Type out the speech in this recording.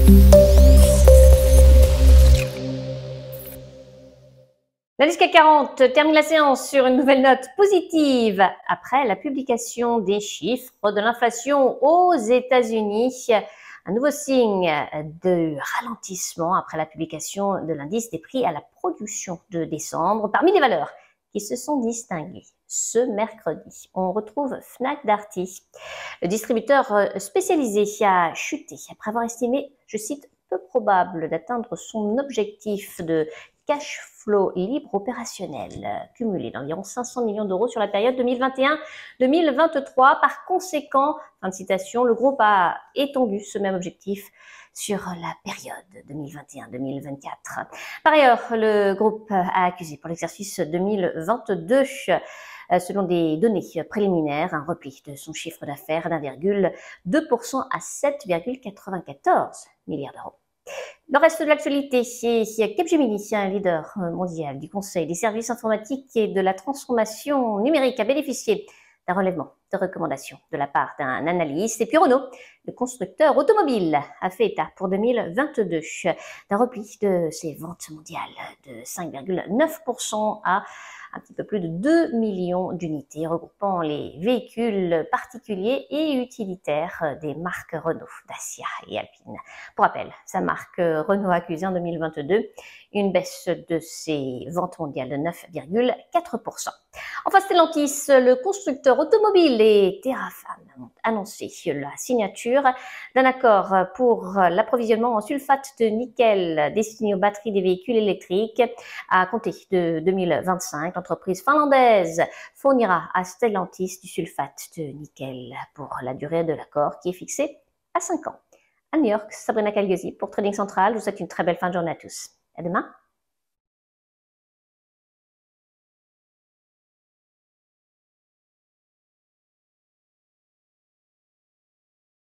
L'indice CAC 40 termine la séance sur une nouvelle note positive après la publication des chiffres de l'inflation aux États-Unis. Un nouveau signe de ralentissement après la publication de l'indice des prix à la production de décembre. Parmi les valeurs qui se sont distinguées ce mercredi, on retrouve Fnac Darty. Le distributeur spécialisé a chuté après avoir estimé, je cite, peu probable d'atteindre son objectif de cash flow libre opérationnel cumulé d'environ 500 millions d'euros sur la période 2021-2023. Par conséquent, fin de citation, le groupe a étendu ce même objectif sur la période 2021-2024. Par ailleurs, le groupe a accusé pour l'exercice 2022, selon des données préliminaires, un repli de son chiffre d'affaires d'1,2% à 7,94 milliards d'euros. Le reste de l'actualité, c'est Capgemini, un leader mondial du conseil des services informatiques et de la transformation numérique, a bénéficié d'un relèvement de recommandations de la part d'un analyste. Et puis Renault, le constructeur automobile, a fait état pour 2022 d'un repli de ses ventes mondiales de 5,9% à un petit peu plus de 2 millions d'unités, regroupant les véhicules particuliers et utilitaires des marques Renault, Dacia et Alpine. Pour rappel, sa marque Renault a accusé en 2022 une baisse de ses ventes mondiales de 9,4%. Enfin, Stellantis, le constructeur automobile, et Terrafame ont annoncé la signature d'un accord pour l'approvisionnement en sulfate de nickel destiné aux batteries des véhicules électriques. À compter de 2025, l'entreprise finlandaise fournira à Stellantis du sulfate de nickel pour la durée de l'accord qui est fixée à 5 ans. À New York, Sabrina Calgesi pour Trading Central. Je vous souhaite une très belle fin de journée à tous. À demain.